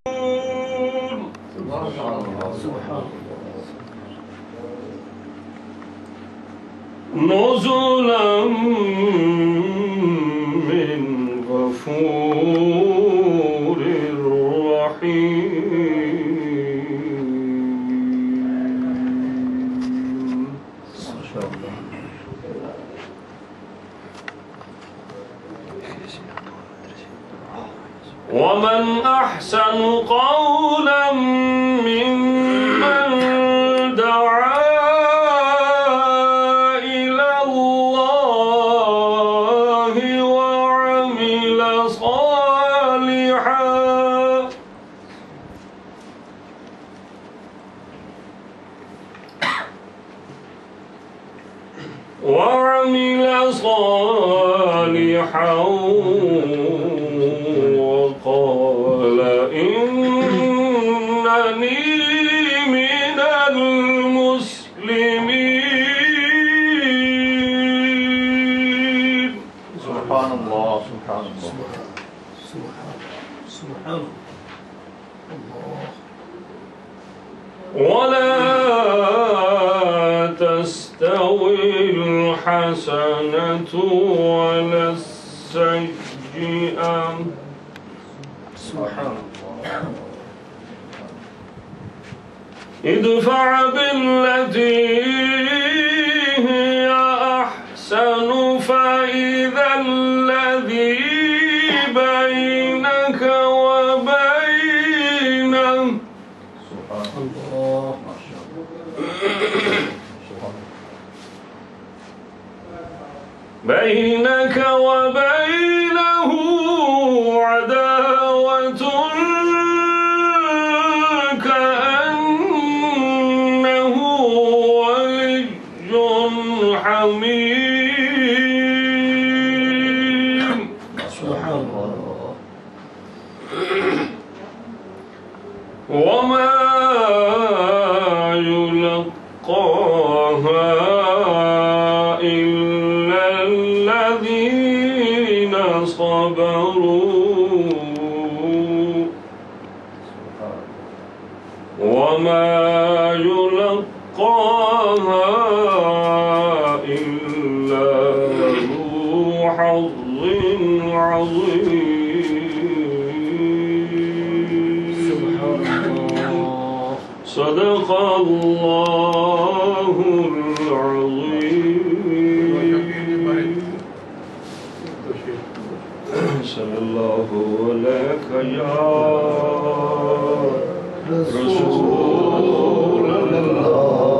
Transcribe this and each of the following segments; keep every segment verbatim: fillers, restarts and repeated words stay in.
نزلا من غفور رحيم. ومن أحسن قولا ممن دعا وعمل صالحا وقال إنني من المسلمين. سبحان الله سبحان الله سبحان الله. ولا تستوي الحسنة ولا السيئة. سبحان الله. ادفع بالتي هي أحسن فإذا الذي بينك وبينه الله بينك وبينه عداوة كأنه ولي حميم. سبحان الله. وما يلقاها إلا الذين صبروا وما يلقاها إلا ذو حظ عظيم. صدق الله العظيم. صلى الله عليك يا رسول الله.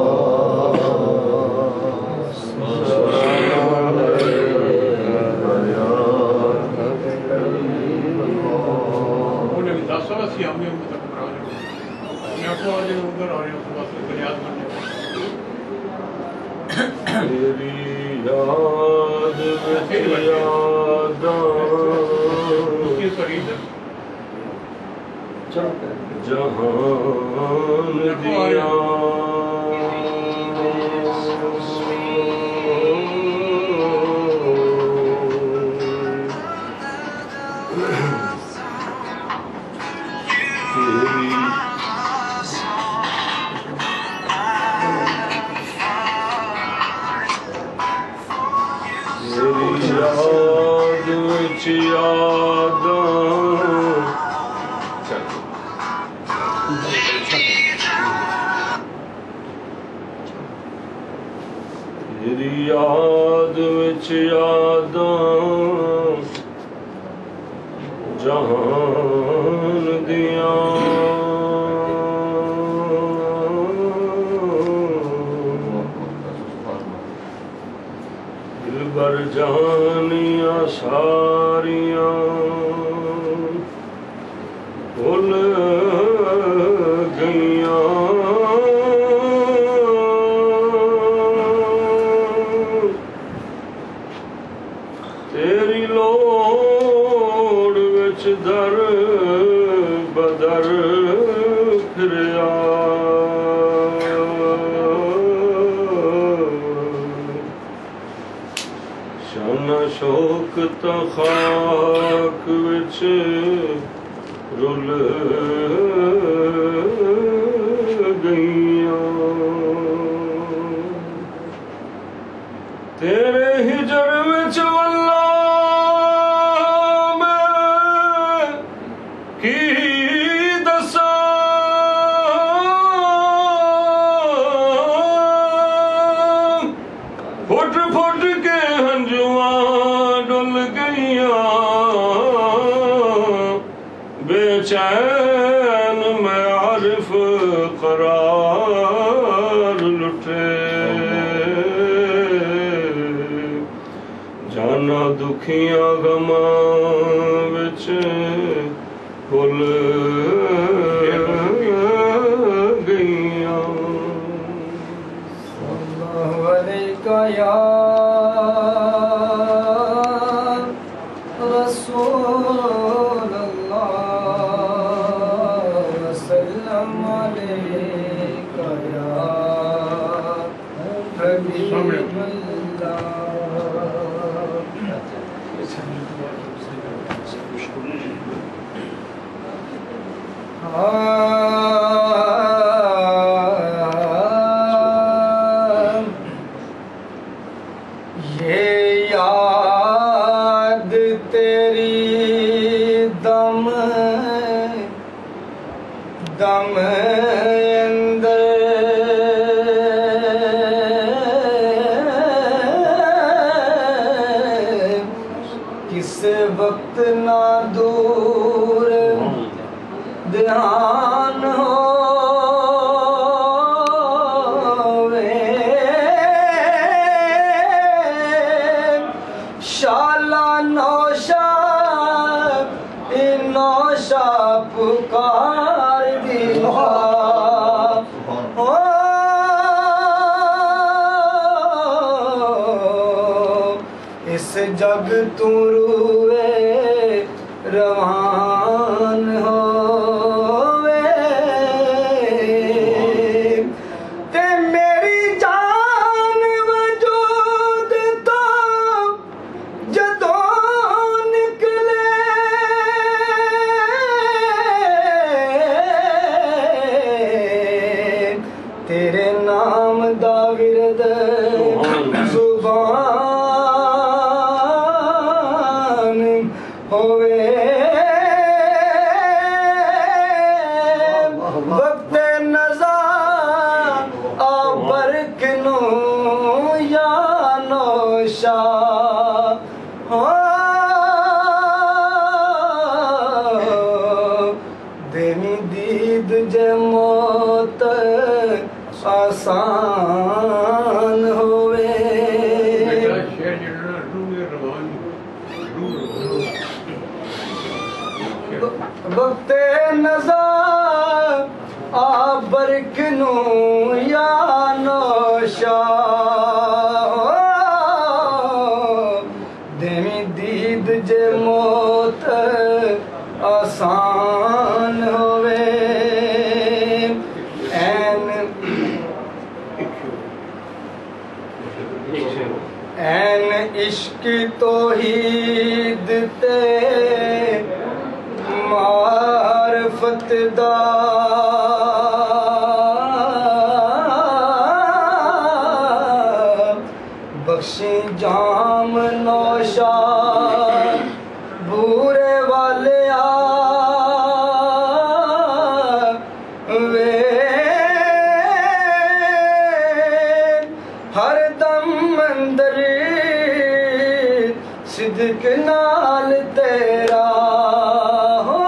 तेरी याद जहान दिया तेरी याद विच यादां जहान दिया दिलबर जानिया सारियां भुल गईयां तेरी लोड़ विच दर बदर फिरिया शाना शौक ता खाक विच रुल गईयां तेरे हिजर विच वल्ला मैं की दसां फुट फुट के हंजुआं डुल गईयां बेचैन मैं आरिफ करार लुटे जाना दुखियां गमां विच भुल गईयां सल्लल्लाहु अलैका या रसूल अल्लाह वसल्लम अलैका या हबीब अल्लाह ये याद तेरी दम दम अंदर किस वक्त ना दूर ध्यान होवे शाला नौशा नौशा पुकार दिया ओ इस जग तू रूए रवान होवे ते मेरी जान वजूद तो जदों निकले तेरे नाम दा विरद जुबान होवे वक्त नज़ा आ बरकनो या नौशा हो देनी दीद जे मौत आसान होवे वक्त नज़ा आ बरकनो या नौशा देवी दीद जे मौत आसान होवे ऐन ऐन इश्क तौहीद ते मारफत दा बख्शी जाम नौशा बूरे वाले वे हर दम अंदर सिद्क नाल तेरा हो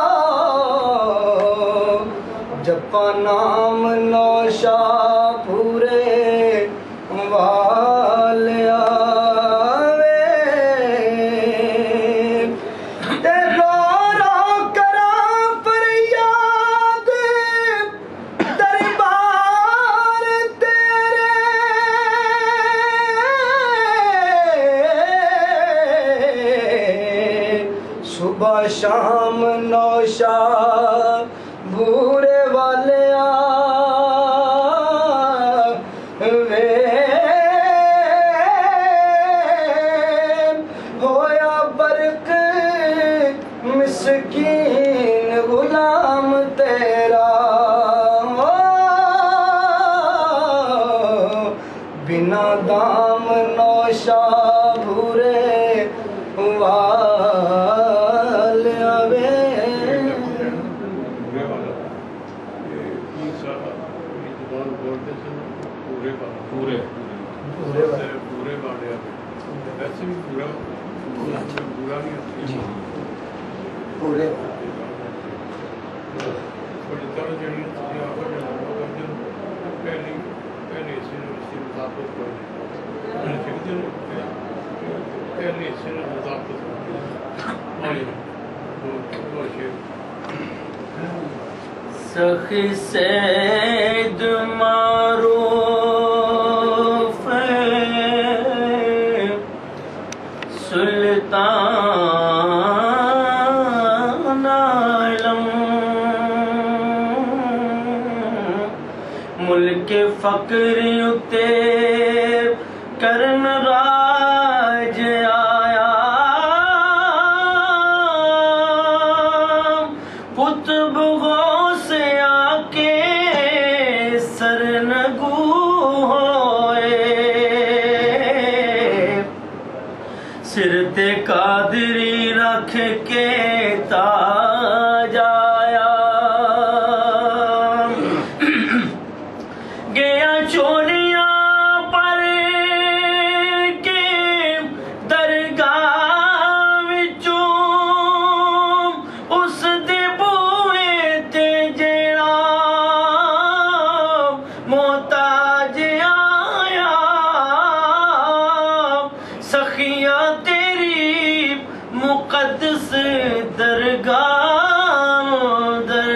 जपा नाम नौशा पूरे वालिया सुबह शाम नौशा भूरे वाले वे होया बरक मिसकीन बोलते थे पूरे पूरे पूरे वाले। पूरे वाले वैसे भी पूरा पूरा नहीं होती पूरे बड़ी तरह जड़ी पहली पहले हिस्से में उसकी मुताबिक मैंने फिर पहले हिस्से में मुताबिक वो शेर सखी सैद मारूफ सुल्तान आलम मुल्क फक्र उते करन राज आया कुतुब गौस आके सरनगू होए सिर ते कादरी रख के ताज आया गया चोलिया पर के दरगाह विचों उस दे बूहे ते जेड़ा मोहताज आया सखिया तेरी मुकद्दस दरगाह दर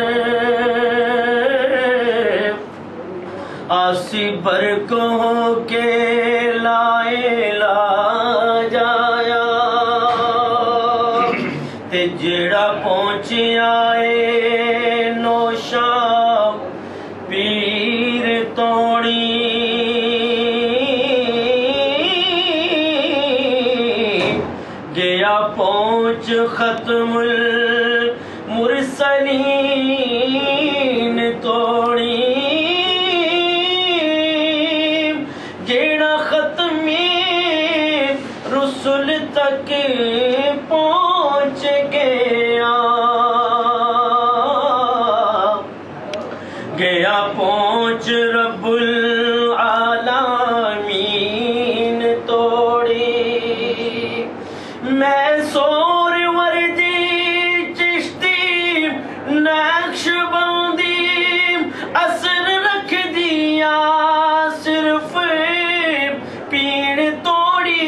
आसी बरक हो के लाए ला जाया ते जेड़ा पहुंचिया ए नौशा पीर तोड़ी गया पहुंच खत्मुल मुरसलीन तोड़ी जेड़ा खत्मे रसुल तक पहुंच गया गया पहुंच रब्बुल आलमीन तोड़ी मैं सोर वर्दी चिश्ती नक्शबंदी असर रख दिया सिर्फ पीण तोड़ी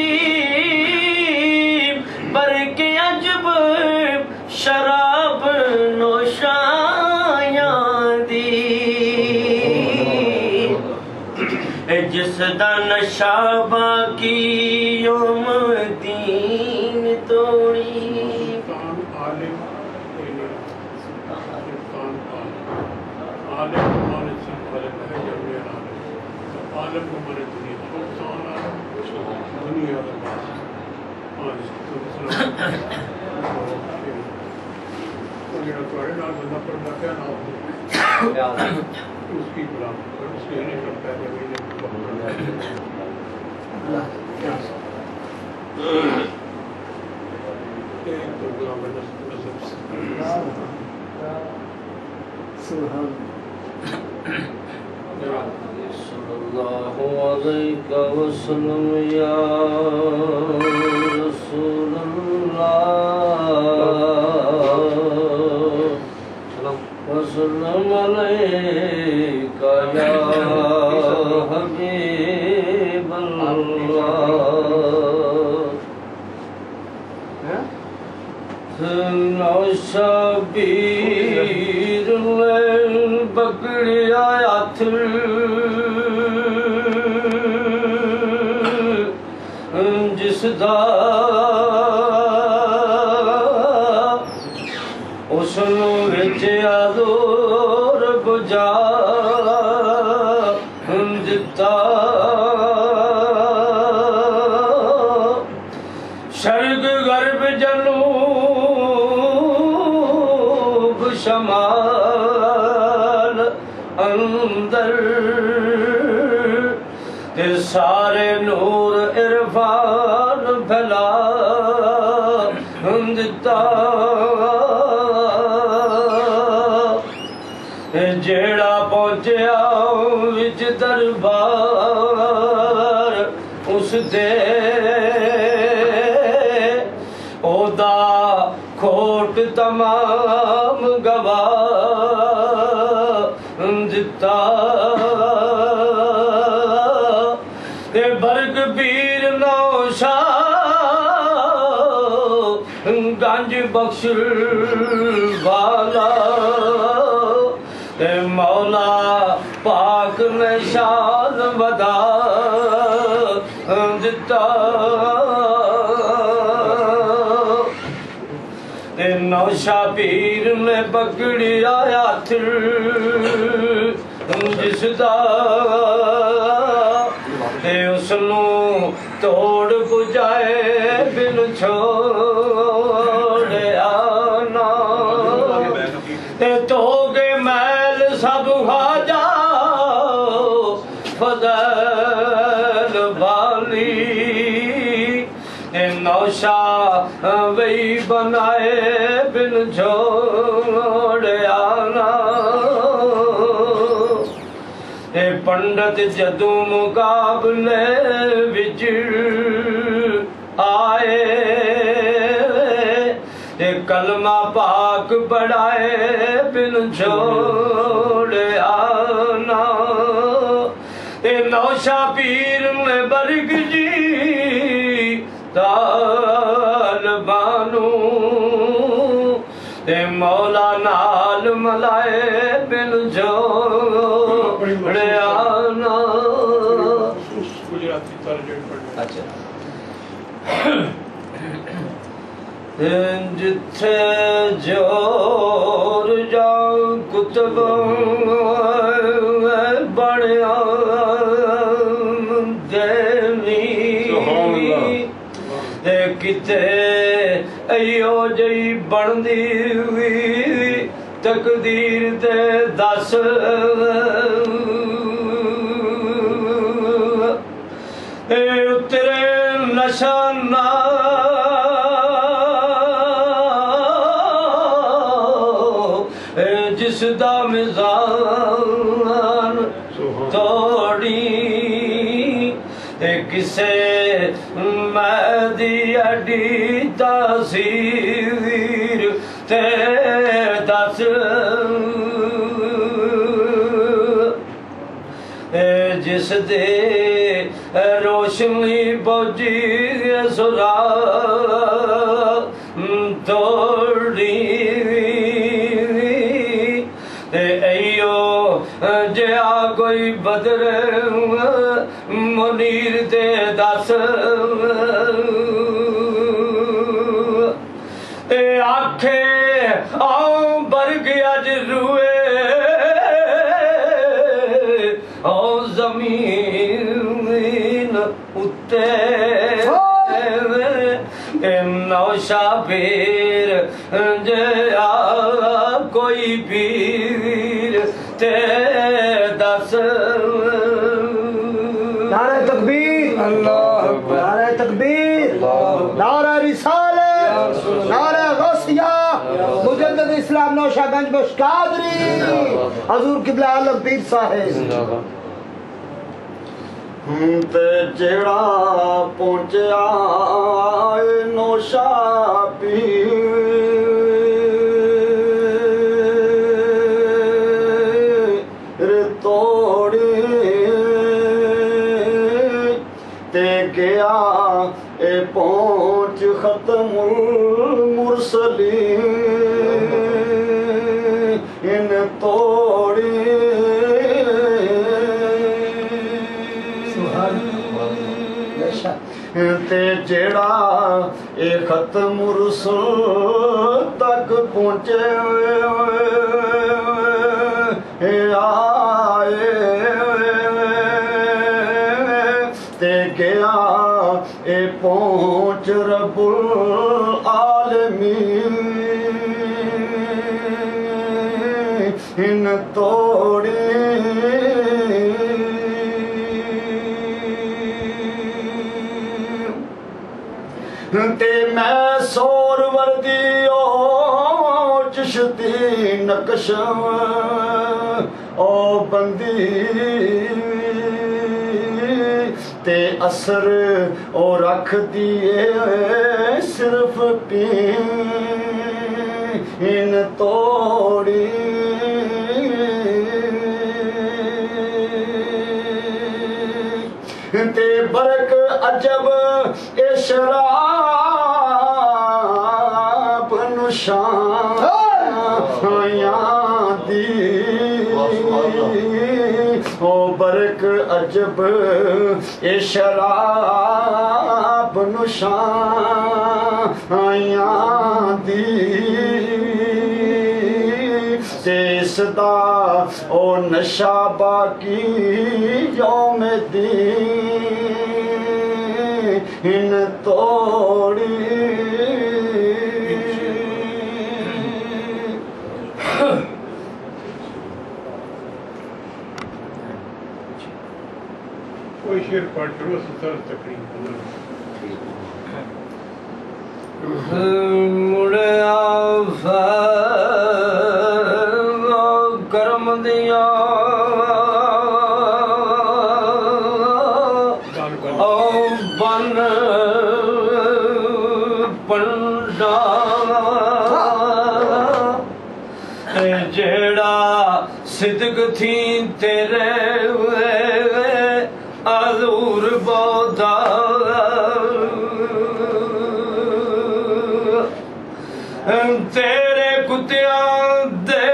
बरके अजब शराब नौशायां दी जिस दा नशा बाकी योम दीन तोड़ी सुल्तान आलिम सुल्तान आलिम आलिम से आलिम है जब ये आलिम तो आलिम को माने दुनिया सुल्तान आलिम दुनिया का बात आज तो सलाम तो ये थोड़े नाल बंदा पर क्या नाम उसकी गुलाम उसके नहीं करता है ये एक तो गुलाम है सुभान सल्लल्लाहु अलैहि वसल्लम या रसूलल्लाह वसल्लम अलैका या हबीबल्लाह नौशबीर बगड़िया हथ जिसदा उसनू विच आदोर बुझा दिता शर्ग गर्भ जनूब शमाल अंदर ते सारे नूर इरफान फैला दिता जेड़ा पहुंचया विच दरबार उस दे ओदा खोट तमाम गवाह दिता ते बरग पीर नौशा गंज बख्श वाला ते मौला पाक ने शान वदा दिता ते नौशा पीर ने पकड़िया हथ जिसदा ते उसनू तोड़ पुजाए बिन छोड़िया ना ते तोगे मैल सब खाजा फजल वाली ते नौशा वही बनाए बिन छोड़िया ना ते पंडित जदू मुकाबले विच आए ते कलमा पाक पढ़ाए बिन छोड़िया ना ते नौशा पीर ने बरग जी तालबानू ते मौला नाल मलाए बिन जोड़िया ना गुजराती तर्जुमे पढ़ने अच्छा जिथे जोर जा कुतब बनिया देवी किते अयो जई बनदी हुई तकदीर ते दस उतरे नशाना जिसदा मिजान तोड़ी किसे मैदी अड्डी तासीर ते दस जिस दे रोशनी बौजी सुरा तोड़ी अयो जया कोई बदर मुनीर ते दस आखे आओ बरग अज रुए आओ जमीन उत्ते नौशा पीर जया कोई पीर ते दस नारा तकबीर अल्लाह नारा तकबीर नारा रिसालत नारा गौसिया मुजद्दिद इस्लाम नौशागंज बख्श कादरी हजूर किबला आलम पीर साहिब ते जेड़ा पहुंचा नौशा पीर तोड़ी ते गया ए पहुंच खत्मुल मुरसलीन इन तोड़ी ते जेड़ा ए खत्म रुसूल तक पहुंचे आए ते गया ए पहुंच रब्बुल आलमीन इन तोड़ी ते मैं सोर वर्दी ओ चिश्ती नक्श ओ बंदी ते असर ओ रख दिए सिर्फ पीन तोड़ी ते बरक अजब ए शराब नुशायां दी ओ बरक अजब ए शराब नुशायां दी ते सदा ओ नशा बाकी यौम दीन तोड़ी कोई शेर पढ़ लो सतर तकरीब मुड़िया करम दिया बन पंडा जेड़ा सिदक थी तेरे हजूर बौदा तेरे कुत्तियां दे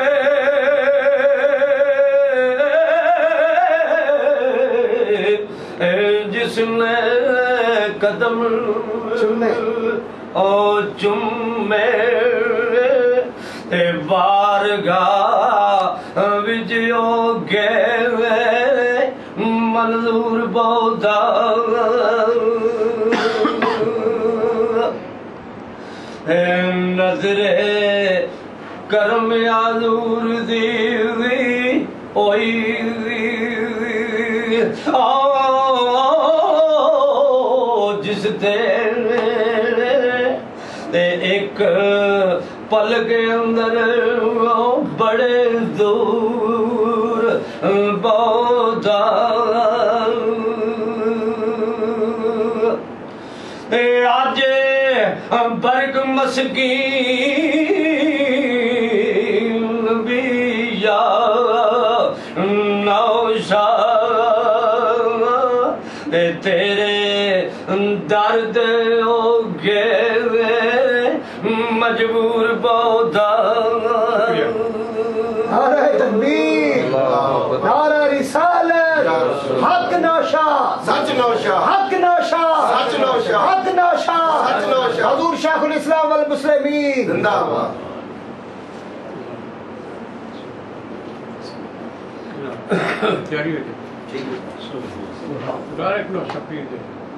जिसने कदम चुमे ओ चुमे बारगाह विजयो गए मंजूर बौदा नजरे करम आजूर दी ओई जिस ते एक पल के अंदर बड़े दूर बौदा आज बर्ग मस्कीन भी या नौशा तेरे दर्द हो गए मजबूर बौदा नारे तकबीर नारे रिसालत हक नौशा सच नौशा हक नौशा सच नौशा हक नौशा सच नौशा हजूर शेखुल इस्लाम वल मुस्लिमीन जिंदाबाद तैयारी हो जाए डायरेक्ट नो शफीर दे